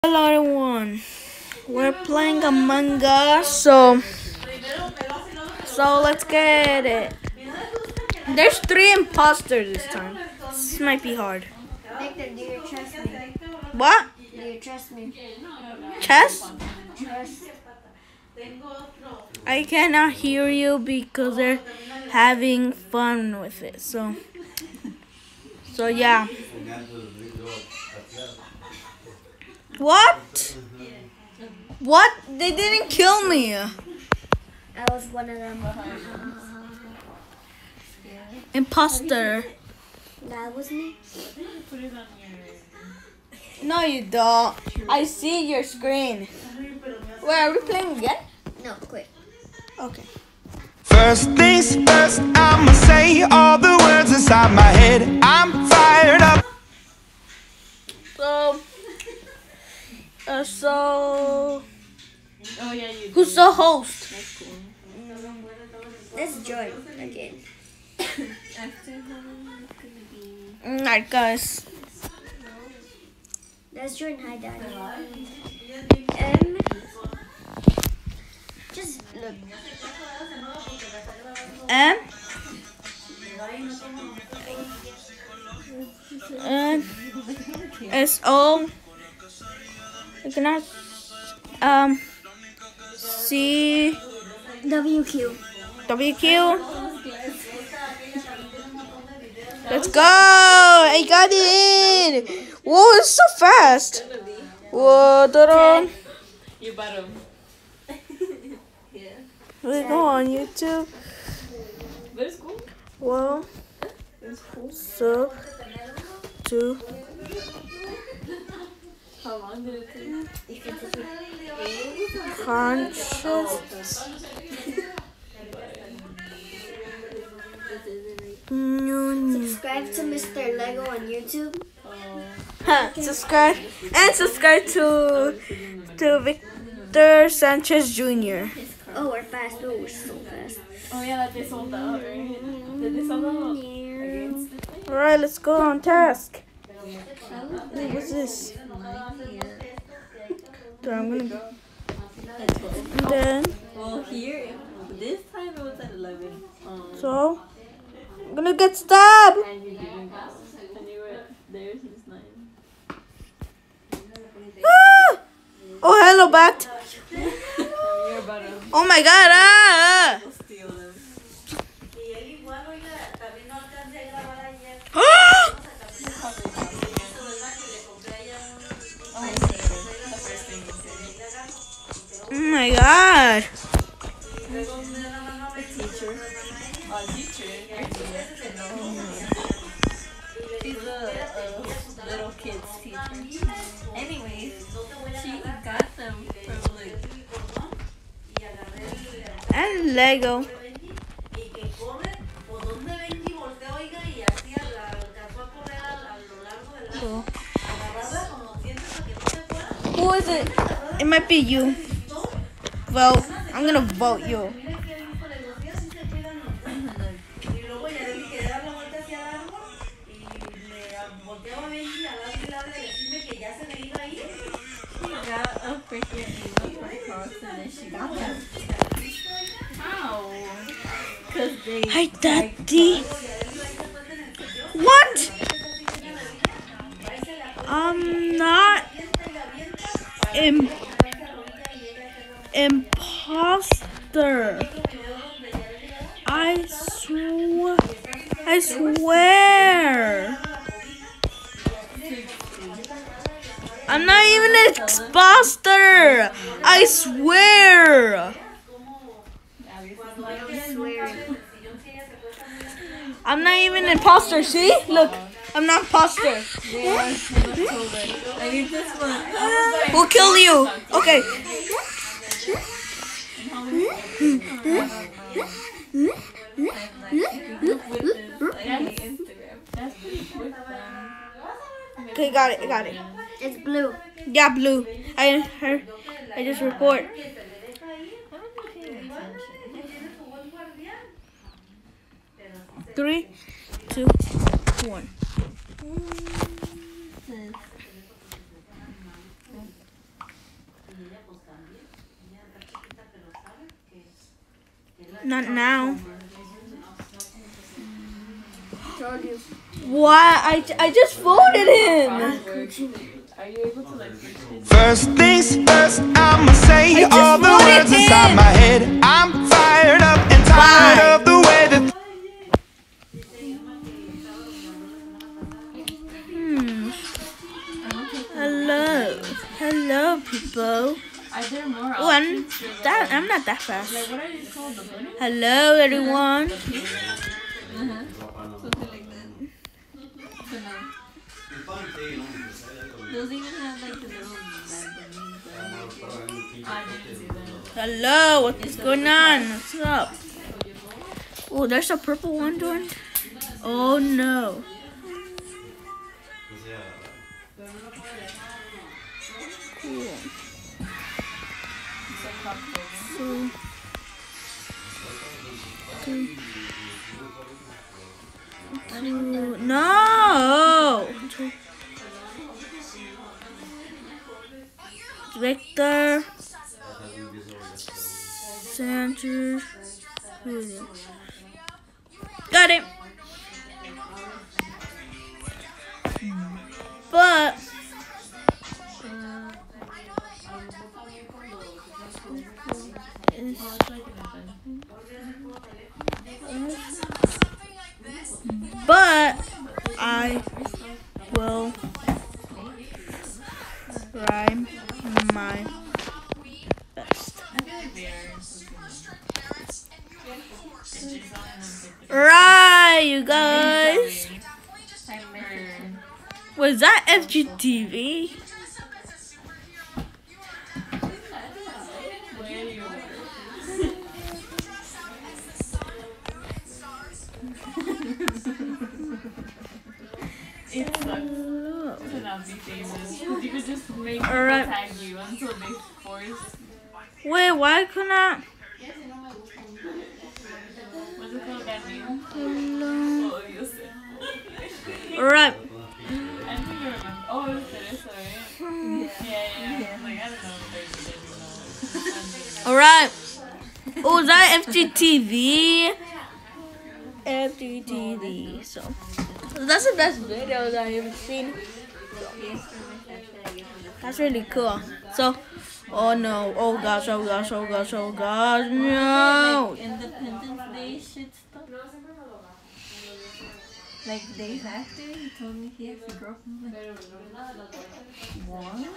Hello everyone, we're playing Among Us, so let's get it. There's 3 imposters this time. This might be hard. Victor, do you trust me? What? Do you trust me? Chess? Trust. I cannot hear you because they're having fun with it, so yeah. What? What? They didn't kill me. I was one of them. Imposter. That was me. No, you don't. I see your screen. Wait, are we playing again? No, quit. Okay. First things first, I'ma say all the words inside my head. I'm fired up. Who's the host? Let's join again. Alright, guys. Let's join Hi Daddy. Just look. S-O. You cannot C WQ. WQ. Let's go! I got it in! Whoa, it's so fast! Whoa, da-da. You bottom. We go on YouTube. But it's cool. Well, It's cool. so, to, How long did it take? conscious. Subscribe to Mr. Lego on YouTube. Subscribe to Victor Sanchez Jr. Oh, we're fast. Oh, we're so fast. Oh yeah, that they sold out, right? Did they sell out? Against Alright, let's go on task. Wait, what's this? So I'm gonna. And then, Well, here, this time it was at 11. so, I'm gonna get stabbed! And you didn't. And you were there since 9. Ah! Oh, hello, Bat! You're bottom. Oh my god, ah! We'll steal them. Oh my god! A teacher. She's a little kid's teacher. Anyways, she got them from like And Lego. So. Who is it? It might be you. Well, I'm gonna vote you. got a freaking email from Cross and then she got them. How? Because they. Hi, Daddy. What? I'm not imposter. I swear. I'm not even an imposter. I swear. I'm not even an imposter. See? Look, I'm not imposter. I need this one. Who killed you? Okay. Okay, got it. Got it. It's blue. Yeah, blue. I just report. 3, 2, 1. Not now. Told you. Why? I just voted him. Are you able to like reach it? First things first, I'ma say I just all the voted words inside him. my head. I'm fired up and tired Why? of the way that Hello, people. Are there more Oh, I'm options for that. I'm not that fast. like what are these called? The bunny? Hello, everyone. Something like that. So no. Those even have like the little bad bunnies. I didn't see that. Hello, what's going on? What's up? Oh, there's a purple one, Jordan. Oh no. Cool. No. Victor. Sanchez. Got it. But I will try my best. Right, you guys. Was that FGTV? It sucks to not be famous. Because you could just make people Alright. tag you until they force. Wait, why couldn't I? What's it called? That meme? Hello. Oh, you said. Alright. I think I remember. Oh, it was Teresa, right? Yeah. Like, I don't know if they did know. Alright. Oh, was that FGTV? FGTV. So that's the best videos I ever seen. That's really cool. So, oh no, oh gosh, oh gosh, oh gosh, oh gosh, no. Independence Day shit stuff. Like days after, he told me he has a girlfriend. What?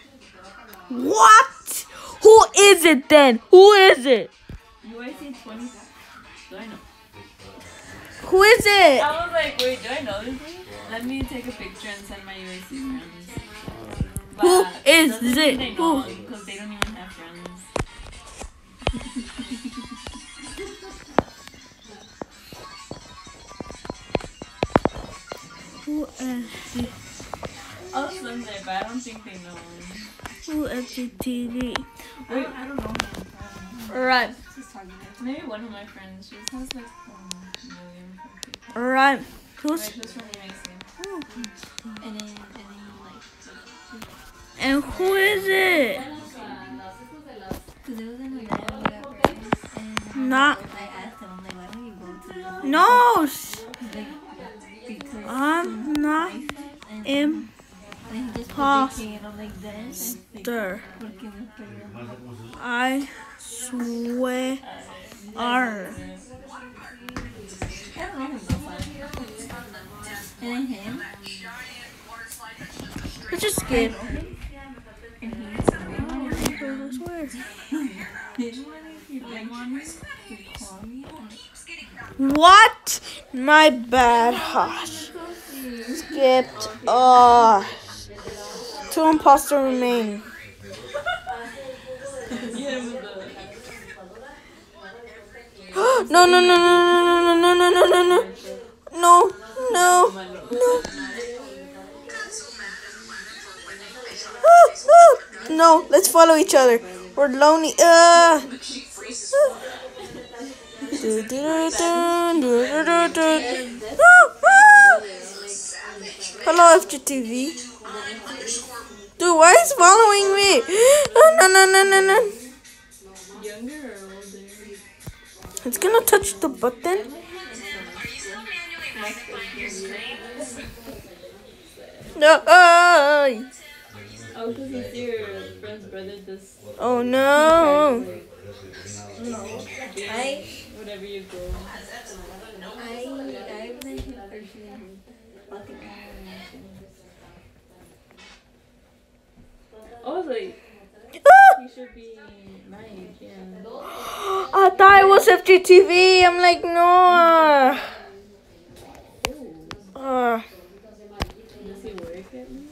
What? Who is it then? Who is it? UIC 20. Do I know? Who is it? I was like, wait, do I know this one? Let me take a picture and send my UIC friends. Who But is doesn't mean it? they Who? know because they don't even have friends. Who is it? I'll send it, but I don't think they know. Who FGTV? I don't know him. Alright, Maybe one of my friends. She just has like 1 million people. alright. Who's Right, just from UIC. And then like. and who is it? Because it was in the video we got raised. And Not. I asked him, I'm like, why don't you go to the. No, Like, because. I'm not And imposter. then he just put the and I'm like, this. Porque me pegó. I swear. I don't know him so far. And then him. Let's just skip. And he's. I swear. What? My bad. Hush. Skipped. Oh. 2 imposters remain. No, no, no, no, no, no, no, no, no, no, no, no, no. No, let's follow each other. We're lonely. Hello, FGTV. Dude, why is following me? Oh, no, no, no, no, no. Younger or older? It's gonna touch the button. No. Oh, because it's your friend's brother. This. Oh no. Whatever you go. I've been personally fucking Oh, like he should be my age, yeah. I thought it was FGTV. I'm like, no. Does he work at least?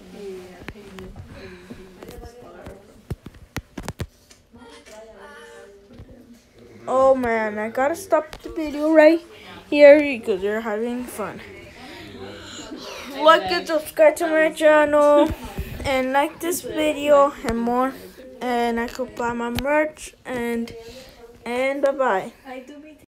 Oh man, I gotta stop the video right here because they're having fun. Like and subscribe to my channel and like this video and more. And I could buy my merch and bye bye.